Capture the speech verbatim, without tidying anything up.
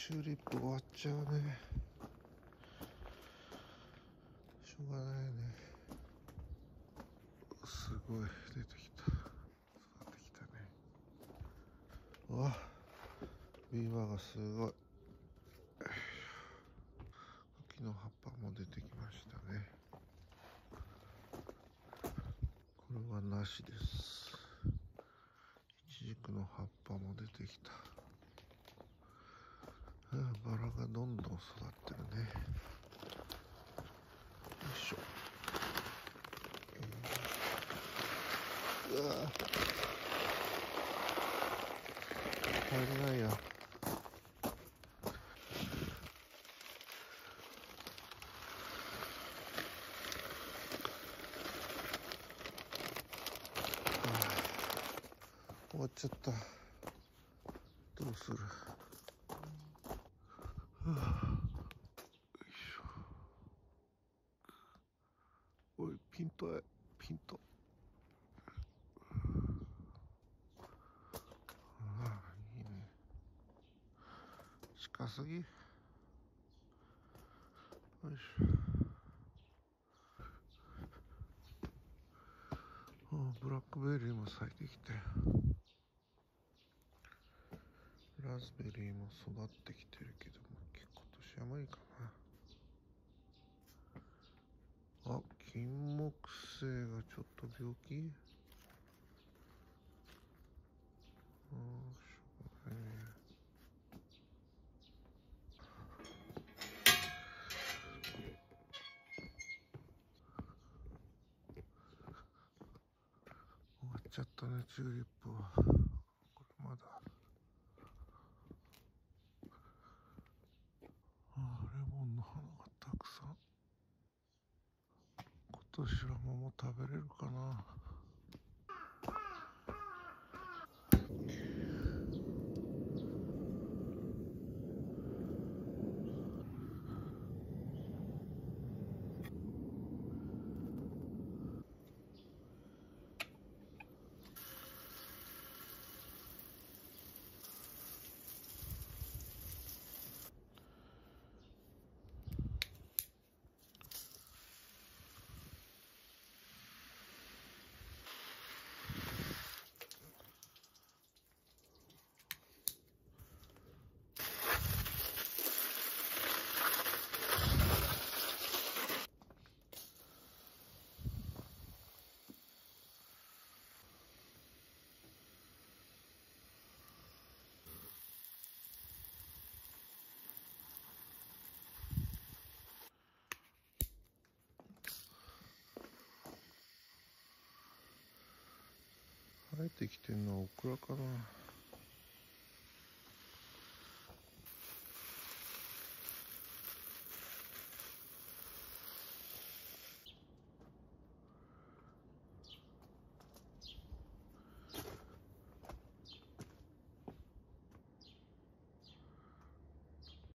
チューリップ終わっちゃうね。しょうがないね。すごい出てきた。育ってきたね。うわ、ビーバーがすごい。茎の葉っぱも出てきましたね。これはなしです。イチジクの葉っぱも出てきた。うん、バラがどんどん育ってるね。よいしょ。うわぁ、入れないや。終わっちゃった。どうする。はあ、よいしょ。おい、ピントへ、ピント。ああ、いいね。近すぎ。よいしょ。ああ、ブラックベリーも咲いてきて、ラズベリーも育ってきてるけども、結構年は無理かな。あ、金木犀がちょっと病気。ああ、しょうがないね。終わっちゃったね、チューリップは。これまだ。ああ、レモンの花がたくさん。今年は桃食べれるかな。生えてきてんのはオクラかな。